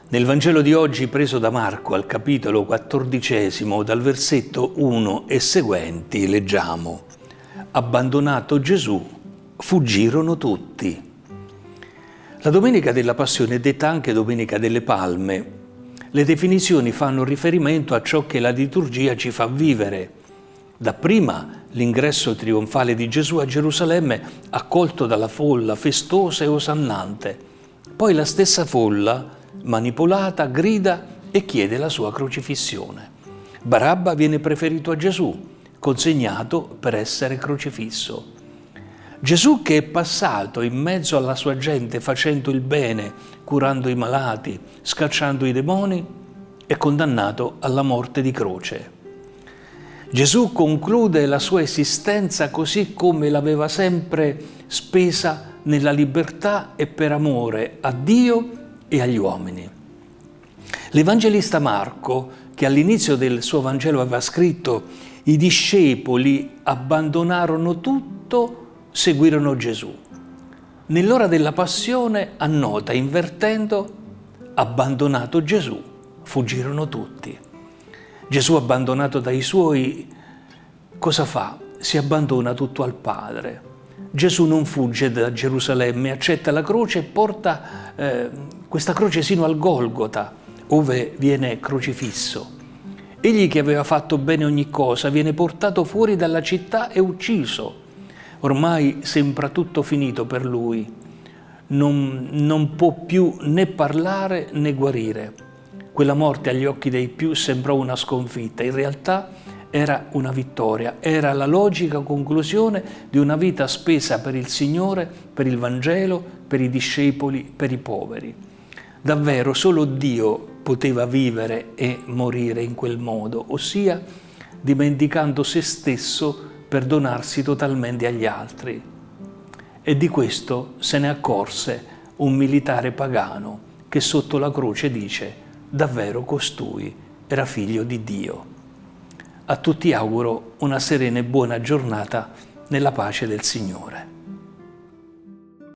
Nel Vangelo di oggi, preso da Marco al capitolo 14, dal versetto 1 e seguenti, leggiamo: abbandonato Gesù, fuggirono tutti. La Domenica della Passione è detta anche Domenica delle Palme. Le definizioni fanno riferimento a ciò che la liturgia ci fa vivere. Dapprima l'ingresso trionfale di Gesù a Gerusalemme, accolto dalla folla festosa e osannante. Poi la stessa folla, manipolata, grida e chiede la sua crocifissione. Barabba viene preferito a Gesù, consegnato per essere crocifisso. Gesù, che è passato in mezzo alla sua gente facendo il bene, curando i malati, scacciando i demoni, è condannato alla morte di croce. Gesù conclude la sua esistenza così come l'aveva sempre spesa, nella libertà e per amore a Dio e agli uomini. L'Evangelista Marco, che all'inizio del suo Vangelo aveva scritto: i discepoli abbandonarono tutto, seguirono Gesù, nell'ora della passione annota, invertendo: abbandonato Gesù, fuggirono tutti. Gesù, abbandonato dai suoi, cosa fa? Si abbandona tutto al Padre. Gesù non fugge da Gerusalemme, accetta la croce e porta questa croce sino al Golgota, ove viene crocifisso. Egli, che aveva fatto bene ogni cosa, viene portato fuori dalla città e ucciso. Ormai sembra tutto finito per lui. Non può più né parlare né guarire. Quella morte agli occhi dei più sembrò una sconfitta. In realtà era una vittoria, era la logica conclusione di una vita spesa per il Signore, per il Vangelo, per i discepoli, per i poveri. Davvero solo Dio poteva vivere e morire in quel modo, ossia dimenticando se stesso per donarsi totalmente agli altri. E di questo se ne accorse un militare pagano che sotto la croce dice: davvero costui era figlio di Dio. A tutti auguro una serena e buona giornata nella pace del Signore.